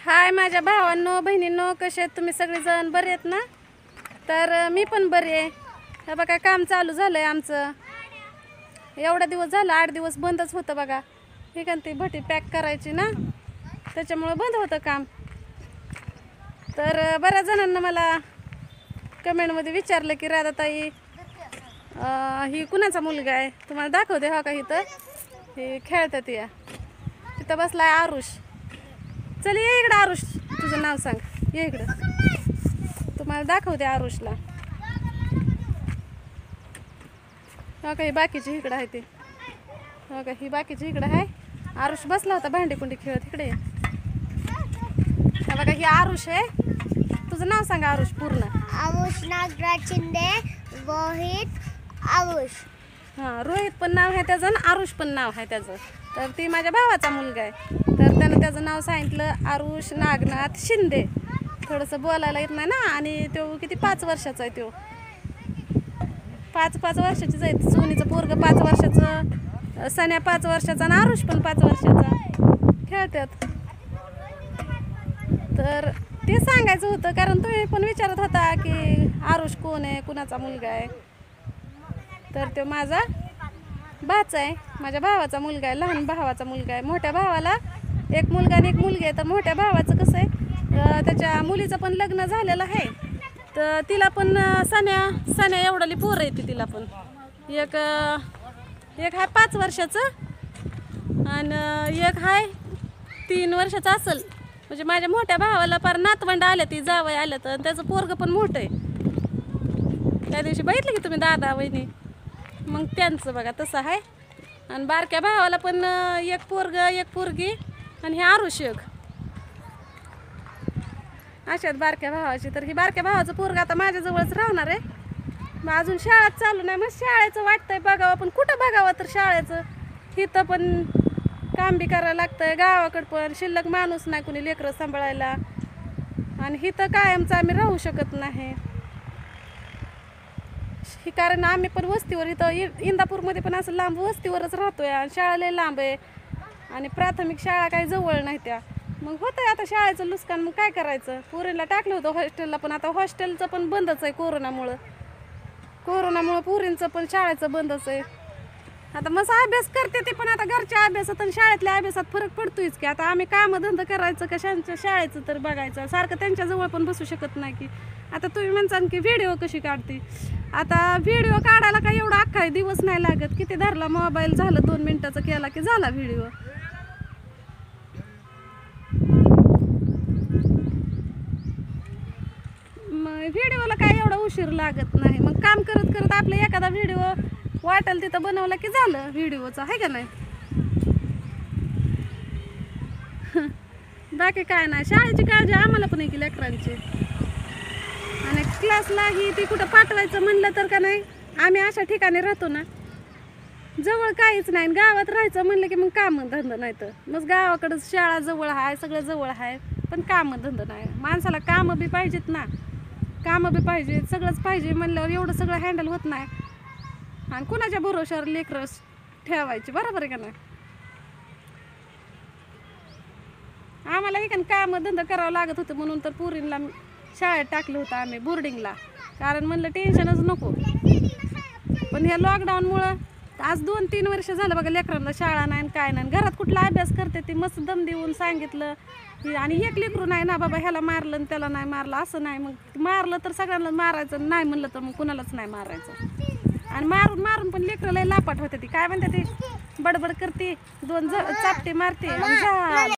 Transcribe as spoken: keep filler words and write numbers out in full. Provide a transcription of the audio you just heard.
हाय माझ्या भावांनो बहिणींनो, कसे आहेत तुम्ही सगळेजण? बरे आहेत ना? तर अ, मी पण बरी आहे. हे बघा काम चालू झालं आहे आमचं. एवढा दिवस झाला, आठ दिवस बंदच होतं बघा. हे का ती भटी पॅक करायची ना, त्याच्यामुळं बंद होतं काम. तर अ, बऱ्याच जणांना मला कमेंटमध्ये विचारलं की राधाताई अ, ही कुणाचा मुलगा आहे? तुम्हाला दाखवते हा का इथं हे खेळतात या. तिथं बसलाय आरुष. चल ये इकडं आरुष, तुझं नाव सांग, ये इकडं, तुम्हाला दाखवते आरुषला. हो का ही बाकीची इकडं आहे ते, हो का ही बाकीची इकडं आहे. आरुष बसला होता भांडी कुंडी खेळत. इकडे बघा ही आरुष आहे. तुझं नाव सांगा आरुष पूर्ण. आरुष नागराज शिंदे. रोहित आरुष. हां रोहित पण नाव आहे त्याचं आणि आरुष पण नाव आहे त्याचं. तर ती माझ्या भावाचा मुलगा आहे. तर त्यानं त्याचं नाव सांगितलं आरुष नागनाथ शिंदे. थोडंसं बोलायला येत नाही ना, आणि तो किती पाच वर्षाचा आहे. तो पाच पाच वर्षाचीच आहे. सोनीचं पोरगं पाच वर्षाचं, सन्या पाच वर्षाचा आणि आरुष पण पाच वर्षाचा. खेळतात. तर ते सांगायचं होतं, कारण तुम्ही पण विचारत होता की आरुष कोण आहे, कुणाचा मुलगा आहे. तर तो माझा भाचा आहे, माझ्या भावाचा मुलगा आहे, लहान भावाचा मुलगा आहे. मोठ्या भावाला एक मुलगा आणि एक मुलगी आहे. तर मोठ्या भावाचं कसं आहे, त्याच्या मुलीचं पण लग्न झालेलं आहे. तर तिला पण सन्या सन्या एवढाली पोरं येते तिला पण. एक एक आहे पाच वर्षाचं आणि एक आहे तीन वर्षाचं असेल. म्हणजे माझ्या मोठ्या भावाला फार नातवंड आल्या, ती जावई आल्या. तर त्याचं पोरगं पण मोठं आहे. त्या दिवशी बघितलं की तुम्ही दादा वहिनी, मग त्यांचं बघा तसं आहे. आणि बारक्या भावाला पण एक पोरगं एक पोरगी आणि हे आरुष एक अशात बारक्या भावाची. तर ही बारक्या भावाचं पोरगं आता माझ्याजवळच राहणार आहे. मग अजून शाळाच चालू नाही. मग शाळेचं वाटतंय बघावं, पण कुठं बघावं तर शाळेचं. इथं पण काम बी करायला लागतंय, गावाकडं पण शिल्लक माणूस नाही कुणी लेकरं सांभाळायला. आणि इथं कायमचं आम्ही राहू शकत नाही. ही कारण आम्ही पण वस्तीवर, इथं इंदापूरमध्ये पण असं लांब वस्तीवरच राहतोय. आणि शाळा लय लांब आहे आणि प्राथमिक शाळा काही जवळ नाही त्या. मग होतंय आता शाळेचं नुकसान. मग काय करायचं, पोरीला टाकलं होतं हॉस्टेलला, पण आता हॉस्टेलचं पण बंदच आहे कोरोनामुळं. कोरोनामुळं पोरींचं पण शाळेचं बंदच आहे. आता मस्त अभ्यास करते ते, पण आता घरच्या अभ्यासात आणि शाळेतल्या अभ्यासात फरक पडतोयच की. आता आम्ही कामधंदा करायचं कशांच्या शाळेचं तर बघायचं. सारखं त्यांच्याजवळ पण बसू शकत नाही की. आता तुम्ही म्हणसान की व्हिडिओ कशी काढते. आता व्हिडिओ काढायला काय एवढा अख्खा दिवस नाही लागत. किती धरला मोबाईल, झालं दोन मिनिटाचा केला की झाला व्हिडिओ. मग व्हिडिओला काय एवढा उशीर लागत नाही. मग काम करत करत आपलं एखादा व्हिडिओ वाटेल तिथं बनवला की झालं व्हिडिओचा, आहे का नाही? बाकी काय नाही. शाळेची काळजी आम्हाला पण आहे की लेकरांची. आणि क्लासला ही ती कुठं पाठवायचं म्हणलं तर का नाही, आम्ही अशा ठिकाणी राहतो ना, जवळ काहीच नाही. गावात राहायचं म्हणलं की मग कामं धंदा नाही. तर मग गावाकडं शाळा जवळ आहे, सगळं जवळ आहे, पण कामं धंदा नाही. माणसाला कामं बी पाहिजेत ना, कामं बी पाहिजेत, सगळंच पाहिजे म्हणल्यावर एवढं सगळं हँडल होत नाही. आणि कुणाच्या भरोश्यावर लेकरं ठेवायची, बरोबर आहे का नाही? आम्हाला एक कामं धंदा करावं लागत होतं, म्हणून तर पुरींला शाळेत टाकलं होतं आम्ही बोर्डिंगला. कारण म्हणलं टेन्शनच नको. पण ह्या लॉकडाऊनमुळं आज दोन तीन वर्ष झालं बघा लेकरांना शाळा नाही काय नाही. घरात कुठला अभ्यास करते ती, मस्त दम देऊन सांगितलं. आणि एक लेकरू नाही ना बाबा, ह्याला मारलं आणि त्याला नाही मारलं असं नाही. मग मारलं तर सगळ्यांना मारायचं, नाही म्हणलं तर मग कुणालाच नाही मारायचं. आणि मारून मारून पण लेकरं लय लापाट होते ती. काय म्हणते ती, बडबड करते, दोन चापटे मारते.